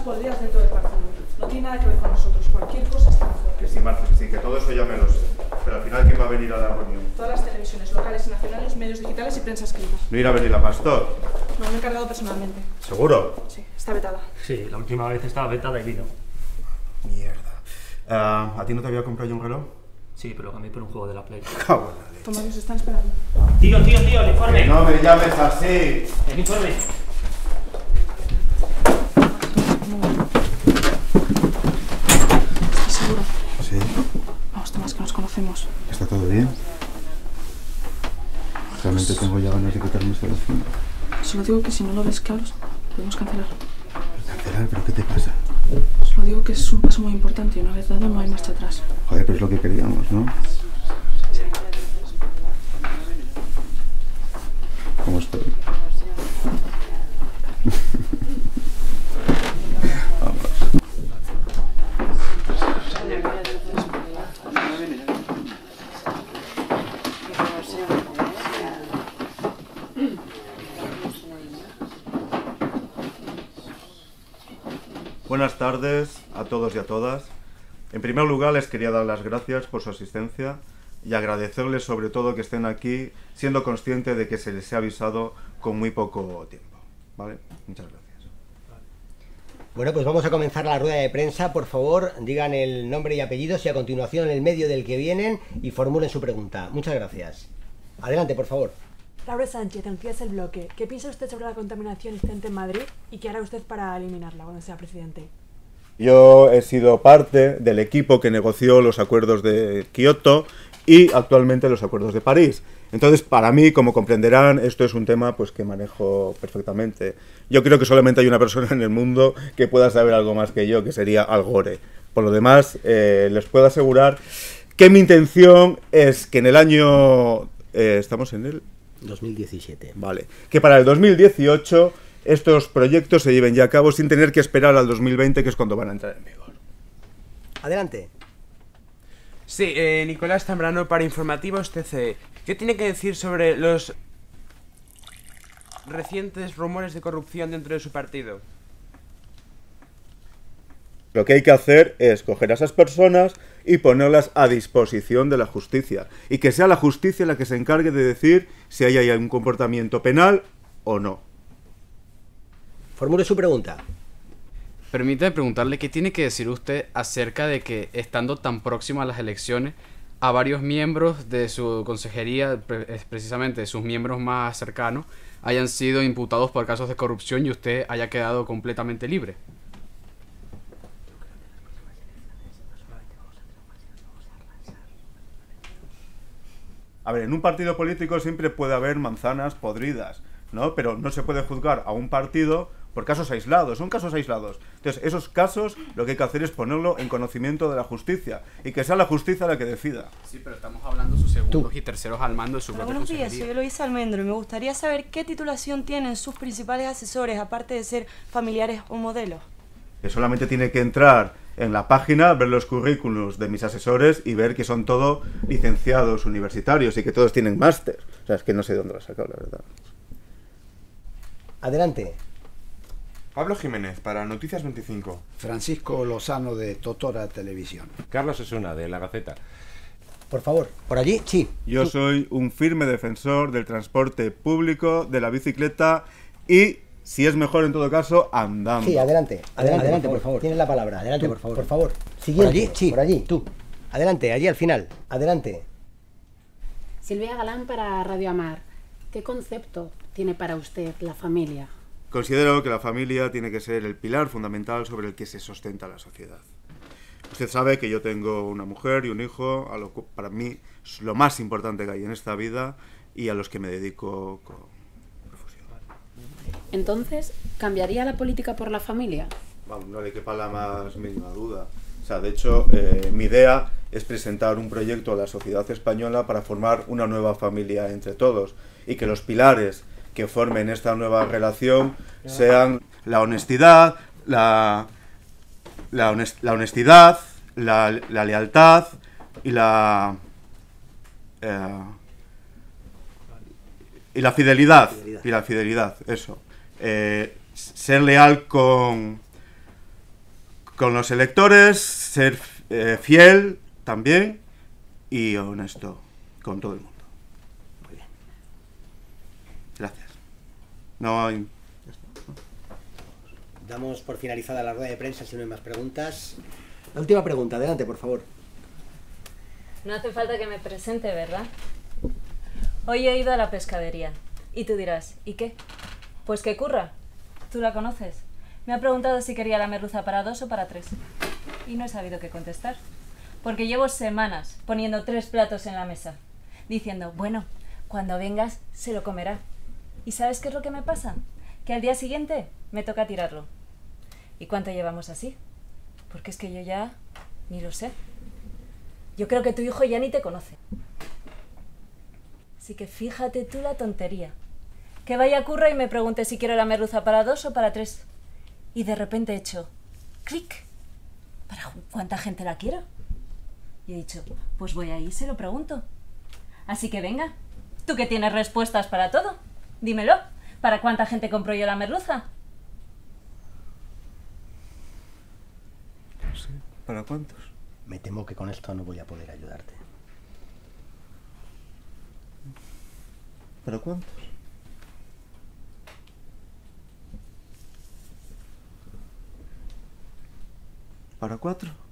podridas dentro del partido. No tiene nada que ver con nosotros. Cualquier cosa está mejor. Que sí, Marta, sí, que todo eso ya me lo sé. Pero al final, ¿quién va a venir a la reunión? Todas las televisiones locales y nacionales, medios digitales y prensa escrita. ¿No irá a venir la Pastor? Me lo he encargado personalmente. ¿Seguro? Sí, está vetada. Sí, la última vez estaba vetada y vino. Mierda. ¿A ti no te había comprado yo un reloj? Sí, pero lo cambié por un juego de la Play. Cago en la leche. Toma, que se están esperando. Tío, el informe. Que no me llames así. El informe. ¿Estás seguro? Sí. Vamos, Tomás, que nos conocemos. ¿Está todo bien? Realmente tengo ya ganas de quitarme esta vecino. Solo digo que si no lo ves claro, podemos cancelar. ¿Cancelar? ¿Pero qué te pasa? Solo digo que es un paso muy importante y una vez dado no hay marcha atrás. Joder, pero es lo que queríamos, ¿no? ¿Cómo estoy? Vamos. Buenas tardes a todos y a todas. En primer lugar, les quería dar las gracias por su asistencia y agradecerles sobre todo que estén aquí siendo conscientes de que se les ha avisado con muy poco tiempo. ¿Vale? Muchas gracias. Bueno, pues vamos a comenzar la rueda de prensa. Por favor, digan el nombre y apellidos y a continuación el medio del que vienen y formulen su pregunta. Muchas gracias. Adelante, por favor. Laura Sánchez, Noticias El Bloque. ¿Qué piensa usted sobre la contaminación existente en Madrid y qué hará usted para eliminarla cuando sea presidente? Yo he sido parte del equipo que negoció los acuerdos de Kioto y actualmente los acuerdos de París. Entonces, para mí, como comprenderán, esto es un tema pues que manejo perfectamente. Yo creo que solamente hay una persona en el mundo que pueda saber algo más que yo, que sería Al Gore. Por lo demás, les puedo asegurar que mi intención es que en el año... ¿estamos en el...? 2017. Vale. Que para el 2018 estos proyectos se lleven ya a cabo sin tener que esperar al 2020, que es cuando van a entrar en vigor. Adelante. Sí, Nicolás Zambrano para Informativos TCE. ¿Qué tiene que decir sobre los recientes rumores de corrupción dentro de su partido? Lo que hay que hacer es coger a esas personas y ponerlas a disposición de la justicia. Y que sea la justicia la que se encargue de decir si hay un comportamiento penal o no. Formule su pregunta. Permítame preguntarle qué tiene que decir usted acerca de que, estando tan próximo a las elecciones, a varios miembros de su consejería, precisamente sus miembros más cercanos, hayan sido imputados por casos de corrupción y usted haya quedado completamente libre. A ver, en un partido político siempre puede haber manzanas podridas, ¿no? Pero no se puede juzgar a un partido por casos aislados, son casos aislados. Entonces, esos casos lo que hay que hacer es ponerlo en conocimimiento de la justicia y que sea la justicia la que decida. Sí, pero estamos hablando de sus segundos y terceros al mando de su propia Buenos días, consejería. soy Eloísa Almendro y me gustaría saber qué titulación tienen sus principales asesores, aparte de ser familiares o modelos. Que solamente tiene que entrar en la página, ver los currículums de mis asesores y ver que son todos licenciados universitarios y que todos tienen máster. O sea, es que no sé de dónde lo he sacado, la verdad. Adelante. Pablo Jiménez, para Noticias 25. Francisco Lozano, de Totora Televisión. Carlos Osuna, de La Gaceta. Por favor, por allí, sí. Yo soy un firme defensor del transporte público, de la bicicleta y, si es mejor en todo caso, andando. Sí, adelante. Adelante, por favor. Tienes la palabra. Adelante, Tú, por favor. por favor. Siguiente. Por allí, sí. Por allí. Tú. Adelante, allí al final. Adelante. Silvia Galán para Radio Amar. ¿Qué concepto tiene para usted la familia? Considero que la familia tiene que ser el pilar fundamental sobre el que se sustenta la sociedad. Usted sabe que yo tengo una mujer y un hijo, para mí es lo más importante que hay en esta vida y a los que me dedico con profusión. Entonces, ¿cambiaría la política por la familia? Vamos, no le quepa la más mínima duda. O sea, de hecho, mi idea es presentar un proyecto a la sociedad española para formar una nueva familia entre todos y que los pilares que formen esta nueva relación sean la honestidad, la honestidad, la lealtad y la fidelidad. Y la fidelidad, eso. Ser leal con con los electores, ser fiel también y honesto con todo el mundo. Muy bien. Gracias. No hay... Damos por finalizada la rueda de prensa si no hay más preguntas. La última pregunta, adelante, por favor. No hace falta que me presente, ¿verdad? Hoy he ido a la pescadería. Y tú dirás, ¿y qué? Pues que Curra. ¿Tú la conoces? Me ha preguntado si quería la merluza para 2 o para 3. Y no he sabido qué contestar. Porque llevo semanas poniendo 3 platos en la mesa. Diciendo, bueno, cuando vengas se lo comerá. ¿Y sabes qué es lo que me pasa? Que al día siguiente me toca tirarlo. ¿Y cuánto llevamos así? Porque es que yo ya ni lo sé. Yo creo que tu hijo ya ni te conoce. Así que fíjate tú la tontería. Que vaya a Curra y me pregunte si quiero la merluza para 2 o para 3. Y de repente he hecho clic. ¿Para cuánta gente la quiero? Y he dicho, pues voy ahí y se lo pregunto. Así que venga, tú que tienes respuestas para todo, dímelo. ¿Para cuánta gente compro yo la merluza? No sé, ¿para cuántos? Me temo que con esto no voy a poder ayudarte. ¿Para cuántos? ¿Para 4?